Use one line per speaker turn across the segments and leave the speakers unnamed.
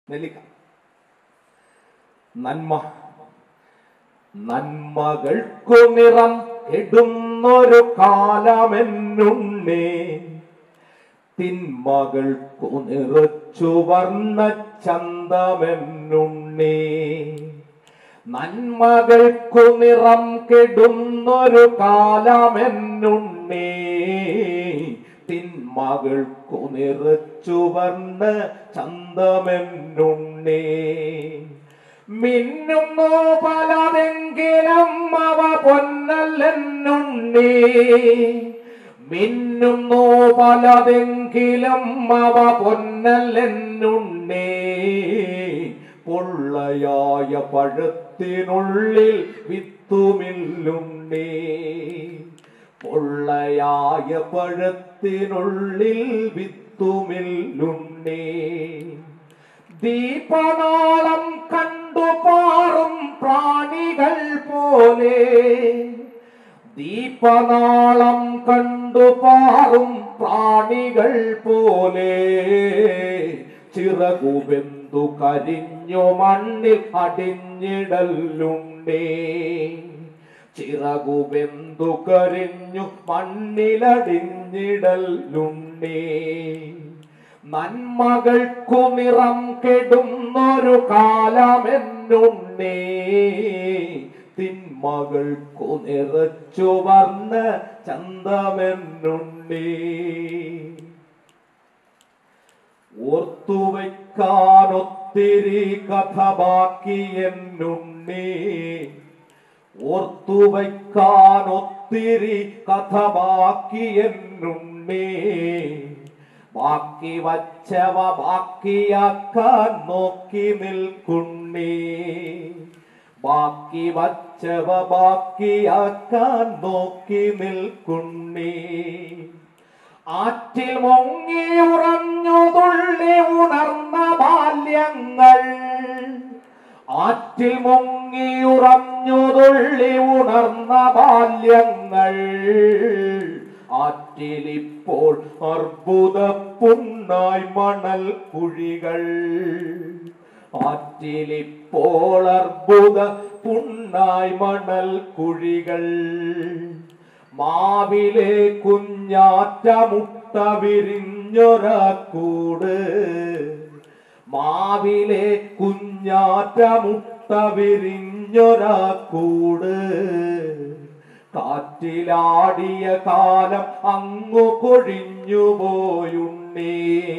നെല്ലിക്ക. നന്മ നന്മകൾക്കു നിറം ഇടുന്നൊരു കാലമെന്നുണ്ണേ, തിന്മകൾക്കു നിറച്ചു വർണ്ണ ചന്തമെന്നുണ്ണേ. നന്മകൾക്കു നിറം കെടുന്നൊരു കാലമെന്നുണ്ണേ, തിന്മകൾക്കു നിറച്ചു വർണ്ണ ചന്തമെന്നുണ്ണേ. മിന്നുന്നു പലതെങ്കിലും അവ പൊന്നല്ലെന്നുണ്ണേ, മിന്നുന്നു പലതെങ്കിലും അവ പൊന്നല്ലെന്നുണ്ണേ. പൊള്ളയായ പഴത്തിനുള്ളിൽ വിത്തുമില്ലുണ്ണേ, പൊള്ളയായ പഴത്തിനുള്ളിൽ വിത്തുമില്ലുണ്ണേ. ദീപനാളം കണ്ടു പാറും പ്രാണികൾ പോലെ, ദീപനാളം കണ്ടു പാറും പ്രാണികൾ പോലെ, ചിറകുവെന്തു കരിഞ്ഞു മണ്ണിൽ അടിഞ്ഞിടലുണ്ടേ, ചിറകുവെന്തു കരിഞ്ഞു മണ്ണിലടിഞ്ഞിടലുണ്ടേ. നന്മകൾക്കു നിറം കെടുന്നൊരു കാലമെന്നുണ്ണേ, തിന്മകൾക്കു നിറച്ചു വർണ്ണ ചന്തമെന്നുണ്ണേ. ഓർത്തുവയ്ക്കാനൊത്തിരി കഥ ബാക്കിയെന്നുണ്ണേ, ഓർത്തുവയ്ക്കാനൊത്തിരി കഥ ബാക്കിയെന്നുണ്ണേ. ബാക്കി വച്ചവ ബാക്കിയാക്കാൻ നോക്കി നിൽക്കുന്നേ, ബാക്കി വച്ചവ ബാക്കിയാക്കാൻ നോക്കി നിൽക്കുന്നേ. ആറ്റിൽ മുങ്ങി ഉറഞ്ഞു തുള്ളി ഉണർന്ന ബാല്യങ്ങൾ, ആറ്റിൽ മുങ്ങി ഉറഞ്ഞു തുള്ളി ഉണർന്ന ബാല്യങ്ങൾ, ആറ്റിലിപ്പോൾ അർബുദ പുണ്ണായി മണൽ കുഴികൾ, ആറ്റിലിപ്പോൾ അർബുദ പുണ്ണായി മണൽ കുഴികൾ. മാവിലെ കുഞ്ഞാറ്റ മുട്ട വിരിഞ്ഞൊരാക്കൂട്, മാവിലെ കുഞ്ഞാറ്റ മുട്ട വിരിഞ്ഞൊരാക്കൂട്. കാറ്റിലാടിയ കാലം അങ്ങു കൊഴിഞ്ഞുപോയുണ്ണേ,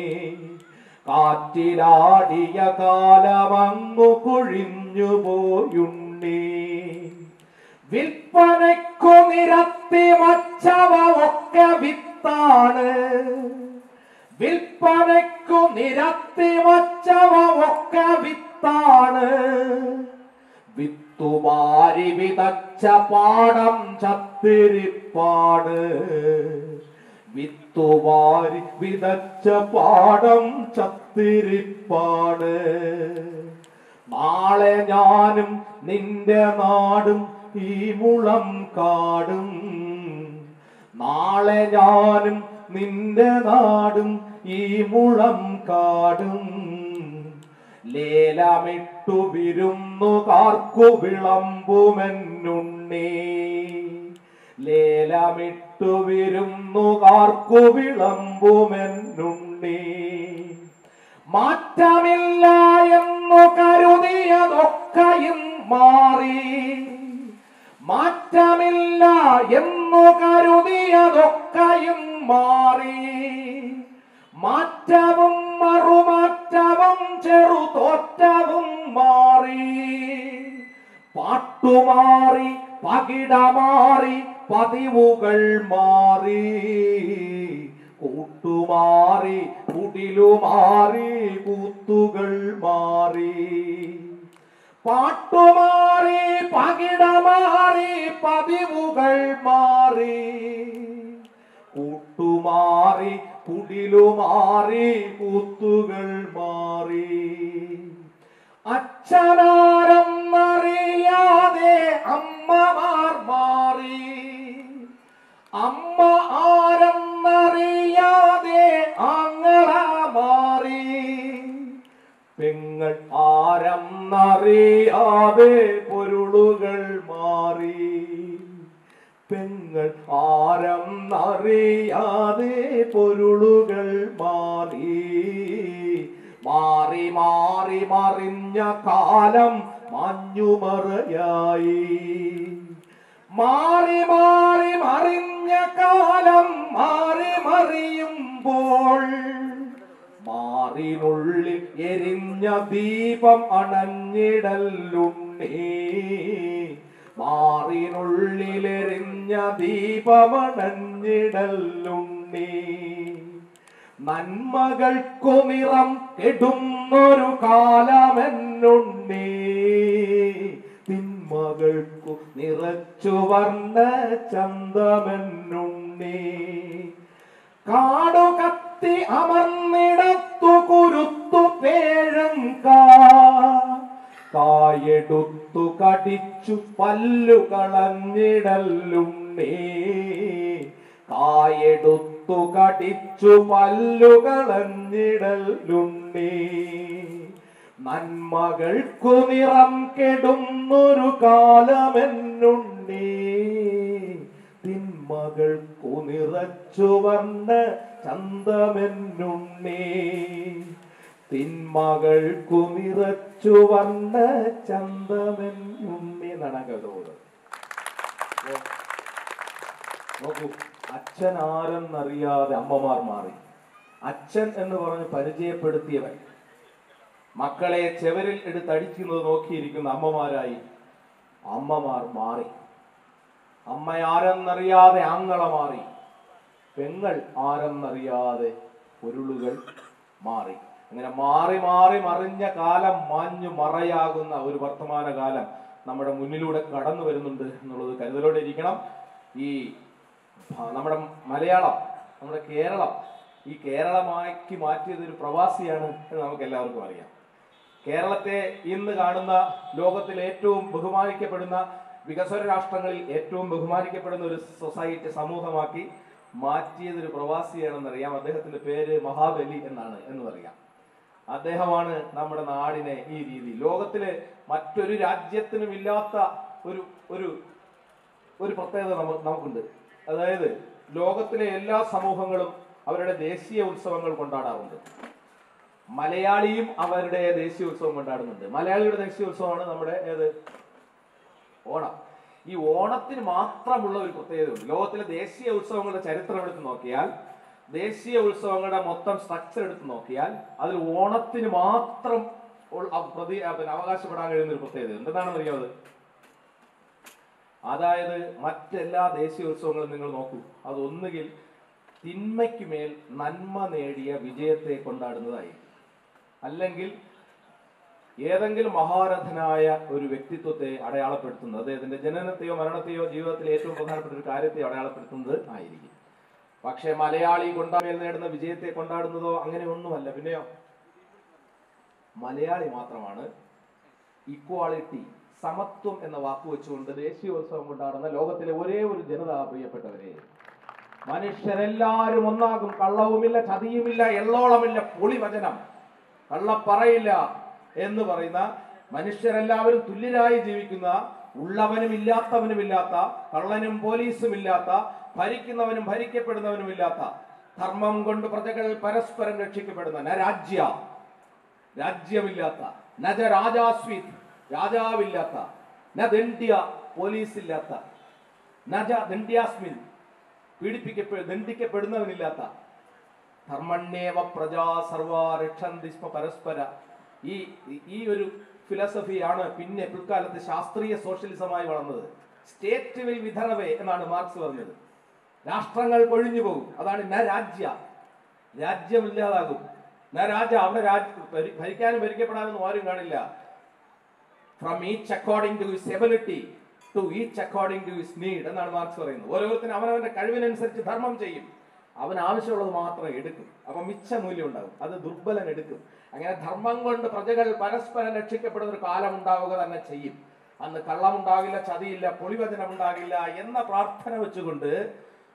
കാറ്റിലാടിയ കാലം അങ്ങു കൊഴിഞ്ഞുപോയുണ്ണേ. വിൽപ്പനയ്ക്കു നിരത്തി വച്ചവ ഒക്കെ വിത്താണ്, വിൽപ്പനയ്ക്കു നിരത്തി വച്ചവ ഒക്കെ വിത്താണ്. വിത്തുവാരി വിതച്ച പാടം ചത്തിരിപ്പാണ്, വിത്തുവാരി വിതച്ച പാടം ചത്തിരിപ്പാണ്. നാളെ ഞാനും നിന്റെ നാടും ഈ മുളം കാടും, നാളെ ഞാനും നിന്റെ നാടും ഈ മുളം കാടും. ലേലമിട്ടു വിരുന്നുകാർക്കു വിളമ്പുമെന്നുണ്ണേ, ലേലമിട്ടു വിരുന്നുകാർക്കു വിളമ്പുമെന്നുണ്ണേ. മാറ്റമില്ല എന്നു കരുതിയതൊക്കെയും മാറി, മാറ്റമില്ല എന്നു കരുതിയതൊക്കെയും മാറി. മാറ്റവും മറുമാറ്റവും ചെറുതോറ്റവും മാറി. പാട്ടുമാറി പകിടമാറി പതിവുകൾ മാറി, കൂട്ടുമാറി കുടിലുമാറി കൂത്തുകൾ മാറി. പാട്ടുമാറി പകിടമാറി പതിവുകൾ മാറി, കൂട്ടുമാറി കുടിലുമാറി കൂത്തുകൾ മാറി. അച്ഛനാരെന്നറിയാതെ അമ്മമാർ മാറി, അമ്മ ആരെന്നറിയാതെ ആങ്ങള മാറി. പെങ്ങ പെങ്ങൾ ആരെന്നറിയാതെ പൊരുളുകൾ മാറി. പെങ്ങൾ ആരെന്നറിയാതെ പൊരുളുകൾ മാറി. മാറി മാറി മറിഞ്ഞ കാലം മഞ്ഞുമറയായി. മാറി മാറി മറിഞ്ഞ കാലം മാറി മറിയുമ്പോൾ മാറിനുള്ളിൽ എരിഞ്ഞ ദീപം അണഞ്ഞിടലുണ്ണി. മാറിനുള്ളിൽ എരിഞ്ഞ ദീപം അണഞ്ഞിടലുണ്ണി. നന്മകൾക്കു നിറം കെടുന്നൊരു കാലമെന്നുണ്ണി. തിന്മകൾക്കു നിറച്ചു വർണ്ണ ചന്തമെന്നുണ്ണി. കാടു കത്തി അമർന്നിടത്തു കുരുത്തു പേഴം കായെടുത്തു കടിച്ചു പല്ലു കളഞ്ഞിടലുണ്ണി. കായെടുത്തു കടിച്ചു പല്ലു കളഞ്ഞിടലുണ്ണി. നന്മകൾക്കു നിറം കെടുന്നൊരു കാലമെന്നുണ്ണി. തിന്മകൾക്കു നിറച്ചു വർണ്ണ ചന്തമെന്നുണ്ണി. തിന്മകൾക്കു നിറച്ചു വർണ്ണ ചന്തമെന്നുണ്ണി എന്നാണ് ആ കവിത പോകുന്നത്. നോക്കൂ, അച്ഛൻ ആരെന്നറിയാതെ അമ്മമാർ മാറി. അച്ഛൻ എന്ന് പറഞ്ഞ് പരിചയപ്പെടുത്തിയവൻ മക്കളെ ചെവരിൽ എടുത്തടിക്കുന്നത് നോക്കിയിരിക്കുന്ന അമ്മമാരായി അമ്മമാർ മാറി. അമ്മ ആരെന്നറിയാതെ ആങ്ങള മാറി. പെങ്ങൾ ആരെന്നറിയാതെ പൊരുളുകൾ മാറി. അങ്ങനെ മാറി മാറി മറിഞ്ഞ കാലം മാഞ്ഞു മറയാകുന്ന ഒരു വർത്തമാന കാലം നമ്മുടെ മുന്നിലൂടെ കടന്നു വരുന്നുണ്ട് എന്നുള്ളത് കരുതലോടെ ഇരിക്കണം. ഈ നമ്മുടെ മലയാളം, നമ്മുടെ കേരളം, ഈ കേരളമാക്കി മാറ്റിയത് ഒരു പ്രവാസിയാണ് എന്ന് നമുക്ക് എല്ലാവർക്കും അറിയാം. കേരളത്തെ ഇന്ന് കാണുന്ന ലോകത്തിൽ ഏറ്റവും ബഹുമാനിക്കപ്പെടുന്ന വികസ്വര രാഷ്ട്രങ്ങളിൽ ഏറ്റവും ബഹുമാനിക്കപ്പെടുന്ന ഒരു സൊസൈറ്റി, സമൂഹമാക്കി മാറ്റിയത് ഒരു പ്രവാസിയാണെന്നറിയാം. അദ്ദേഹത്തിന്റെ പേര് മഹാബലി എന്നാണ് എന്നറിയാം. അദ്ദേഹമാണ് നമ്മുടെ നാടിനെ ഈ രീതി ലോകത്തിലെ മറ്റൊരു രാജ്യത്തിനും ഇല്ലാത്ത ഒരു ഒരു ഒരു പ്രത്യേകത നമുക്കുണ്ട്. അതായത് ലോകത്തിലെ എല്ലാ സമൂഹങ്ങളും അവരുടെ ദേശീയ ഉത്സവങ്ങൾ കൊണ്ടാടാറുണ്ട്. മലയാളിയും അവരുടെ ദേശീയ ഉത്സവം കൊണ്ടാടുന്നുണ്ട്. മലയാളിയുടെ ദേശീയ ഉത്സവമാണ് നമ്മുടെ ഓണം. ഈ ഓണത്തിന് മാത്രമുള്ള ഒരു പ്രത്യേകതയുണ്ട്. ലോകത്തിലെ ദേശീയ ഉത്സവങ്ങളുടെ ചരിത്രം എടുത്ത് നോക്കിയാൽ, ദേശീയ ഉത്സവങ്ങളുടെ മൊത്തം സ്ട്രക്ചർ എടുത്ത് നോക്കിയാൽ അതിൽ ഓണത്തിന് മാത്രം അവകാശപ്പെടാൻ കഴിയുന്ന ഒരു പ്രത്യേകത എന്തെന്നാണെന്ന് അറിയാമത്? അതായത് മറ്റെല്ലാ ദേശീയ ഉത്സവങ്ങളും നിങ്ങൾ നോക്കൂ, അതൊന്നുകിൽ തിന്മയ്ക്ക് മേൽ നന്മ നേടിയ വിജയത്തെ കൊണ്ടാടുന്നതായി, അല്ലെങ്കിൽ ഏതെങ്കിലും മഹാരഥനായ ഒരു വ്യക്തിത്വത്തെ അടയാളപ്പെടുത്തുന്നത്, അദ്ദേഹത്തിന്റെ ജനനത്തെയോ മരണത്തെയോ ജീവിതത്തിലെ ഏറ്റവും പ്രധാനപ്പെട്ട ഒരു കാര്യത്തെ അടയാളപ്പെടുത്തുന്നത് ആയിരിക്കും. പക്ഷെ മലയാളി കൊണ്ടാമേൽ നേടുന്ന വിജയത്തെ കൊണ്ടാടുന്നതോ അങ്ങനെ ഒന്നുമല്ല. പിന്നെയോ മലയാളി മാത്രമാണ് ഇക്വാളിറ്റി, സമത്വം എന്ന വാക്ക് വെച്ചുകൊണ്ട് ദേശീയോത്സവം കൊണ്ടാടുന്ന ലോകത്തിലെ ഒരേ ഒരു ജനത. പ്രിയപ്പെട്ടവരെ, മനുഷ്യരെല്ലാവരും ഒന്നാകും. കള്ളവുമില്ല, ചതിയുമില്ല, എള്ളോളമില്ല, പൊളിവചനം, കള്ളപ്പറയില്ല എന്ന് പറയുന്ന, മനുഷ്യരെല്ലാവരും തുല്യരായി ജീവിക്കുന്ന, ഉള്ളവനും ഇല്ലാത്തവനുമില്ലാത്ത, കള്ളനും പോലീസും ഇല്ലാത്ത, ഭരിക്കുന്നവനും ഭരിക്കപ്പെടുന്നവനുമില്ലാത്ത, ധർമ്മം കൊണ്ട് പ്രജകൾ പരസ്പരം രക്ഷിക്കപ്പെടുന്ന, രാജ്യമില്ലാത്ത, നജ രാജാസ്വിത് രാജാവില്ലാത്ത, നദണ്ഡ്യ പോലീസില്ലാത്ത, നജ ദണ്ഡ്യാസ്മിൻ ദണ്ഡിക്കപ്പെടുന്നവനില്ലാത്ത, ധർമ്മണ്യേവ പ്രജാ സർവാ രക്ഷന്തി സ്മ പരസ്പര, ഈ ഒരു ഫിലോസഫിയാണ് പിന്നെ പിൽക്കാലത്ത് ശാസ്ത്രീയ സോഷ്യലിസമായി വളർന്നത്. സ്റ്റേറ്റ് വിൽ വിധറവേ എന്നാണ് മാർക്സ് പറഞ്ഞത്. രാഷ്ട്രങ്ങൾ കൊഴിഞ്ഞു പോകും. അതാണ് രാജ്യമില്ലാതാകും. അവിടെ ഭരിക്കാനും ഭരിക്കപ്പെടാനൊന്നും ആരും കാണില്ല. From each according to his ability to each according to his need എന്നാണ് മാർക്സ് പറയുന്നത്. ഓരോരുത്തരും അവനവന്റെ കഴിവിനനുസരിച്ച് ധർമ്മം ചെയ്യും. അവൻ ആവശ്യമുള്ളത് മാത്രം എടുക്കും. അപ്പൊ മിച്ച മൂല്യം ഉണ്ടാകും. അത് ദുർബലൻ എടുക്കും. അങ്ങനെ ധർമ്മം കൊണ്ട് പ്രജകൾ പരസ്പരം രക്ഷിക്കപ്പെടുന്ന ഒരു കാലം ഉണ്ടാവുക തന്നെ ചെയ്യും. അന്ന് കള്ളമുണ്ടാകില്ല, ചതിയില്ല, പൊളിവചനം ഉണ്ടാകില്ല എന്ന പ്രാർത്ഥന വെച്ചുകൊണ്ട്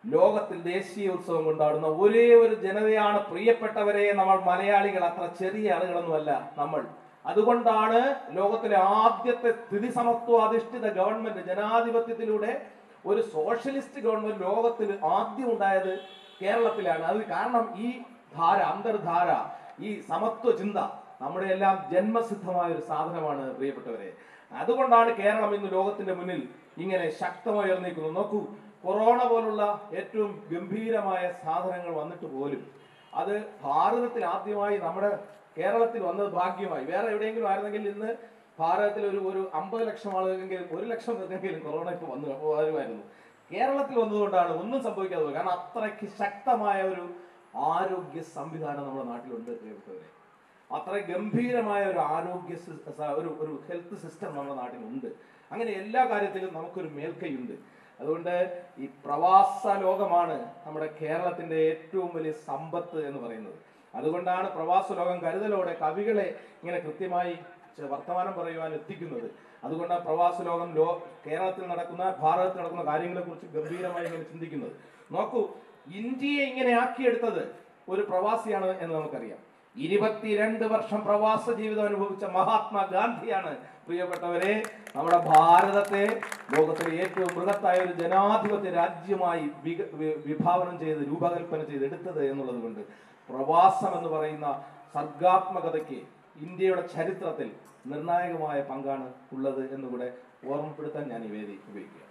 ലോകത്തിൽ ദേശീയ ഉത്സവം കൊണ്ടാടുന്ന ഒരേ ഒരു ജനതയാണ് പ്രിയപ്പെട്ടവരെ. നമ്മൾ മലയാളികൾ അത്ര ചെറിയ ആളുകളൊന്നുമല്ല നമ്മൾ. അതുകൊണ്ടാണ് ലോകത്തിലെ ആദ്യത്തെ സ്ഥിതി സമത്വ അധിഷ്ഠിത ഗവൺമെന്റ്, ജനാധിപത്യത്തിലൂടെ ഒരു സോഷ്യലിസ്റ്റ് ഗവൺമെന്റ് ലോകത്തിൽ ആദ്യം ഉണ്ടായത് കേരളത്തിലാണ്. അത് കാരണം ഈ ധാര, അന്തർധാര, ഈ സമത്വ ചിന്ത നമ്മുടെ എല്ലാം ജന്മസിദ്ധമായ ഒരു സാധനമാണ് പ്രിയപ്പെട്ടവരെ. അതുകൊണ്ടാണ് കേരളം ഇന്ന് ലോകത്തിന്റെ മുന്നിൽ ഇങ്ങനെ ശക്തമായി ഉയർന്നിരിക്കുന്നത്. നോക്കൂ, കൊറോണ പോലുള്ള ഏറ്റവും ഗംഭീരമായ സാധനങ്ങൾ വന്നിട്ട് പോലും അത് ഭാരതത്തിൽ ആദ്യമായി നമ്മുടെ കേരളത്തിൽ വന്നത് ഭാഗ്യമായി. വേറെ എവിടെയെങ്കിലും ആയിരുന്നെങ്കിൽ ഇന്ന് ഭാരതത്തിൽ ഒരു 50 ലക്ഷം ആളുകളെങ്കിലും 1 ലക്ഷം പേർക്കെങ്കിലും കൊറോണ ഇപ്പോൾ വരുമായിരുന്നു. കേരളത്തിൽ വന്നതുകൊണ്ടാണ് ഒന്നും സംഭവിക്കാതെ പോയത്. കാരണം അത്രയ്ക്ക് ശക്തമായ ഒരു ആരോഗ്യ സംവിധാനം നമ്മുടെ നാട്ടിലുണ്ട് പ്രിയപ്പെട്ടവരെ. അത്ര ഗംഭീരമായ ഒരു ആരോഗ്യ ഒരു ഹെൽത്ത് സിസ്റ്റം നമ്മുടെ നാട്ടിലുണ്ട്. അങ്ങനെ എല്ലാ കാര്യത്തിലും നമുക്കൊരു മേൽക്കൈയുണ്ട്. അതുകൊണ്ട് ഈ പ്രവാസ ലോകമാണ് നമ്മുടെ കേരളത്തിന്റെ ഏറ്റവും വലിയ സമ്പത്ത് എന്ന് പറയുന്നത്. അതുകൊണ്ടാണ് പ്രവാസ ലോകം കരുതലോടെ കവികളെ ഇങ്ങനെ കൃത്യമായി വർത്തമാനം പറയുവാൻ എത്തിക്കുന്നത്. അതുകൊണ്ടാണ് പ്രവാസ ലോകം കേരളത്തിൽ നടക്കുന്ന, ഭാരതത്തിൽ നടക്കുന്ന കാര്യങ്ങളെ കുറിച്ച് ഗംഭീരമായി ഇങ്ങനെ ചിന്തിക്കുന്നത്. നോക്കൂ, ഇന്ത്യയെ ഇങ്ങനെ ആക്കിയെടുത്തത് ഒരു പ്രവാസിയാണ് എന്ന് നമുക്കറിയാം. 22 വർഷം പ്രവാസ ജീവിതം അനുഭവിച്ച മഹാത്മാഗാന്ധിയാണ് പ്രിയപ്പെട്ടവരെ നമ്മുടെ ഭാരതത്തെ ലോകത്തിലെ ഏറ്റവും ബൃഹത്തായ ഒരു ജനാധിപത്യ രാജ്യമായി വിഭാവനം ചെയ്ത്, രൂപകൽപ്പന ചെയ്തെടുത്തത് എന്നുള്ളത് കൊണ്ട് പ്രവാസം എന്ന് പറയുന്ന സർഗാത്മകതയ്ക്ക് ഇന്ത്യയുടെ ചരിത്രത്തിൽ നിർണായകമായ പങ്കാണ് ഉള്ളത് എന്നുകൂടെ ഓർമ്മപ്പെടുത്താൻ ഞാൻ ഈ വേദി ഉപയോഗിക്കുക.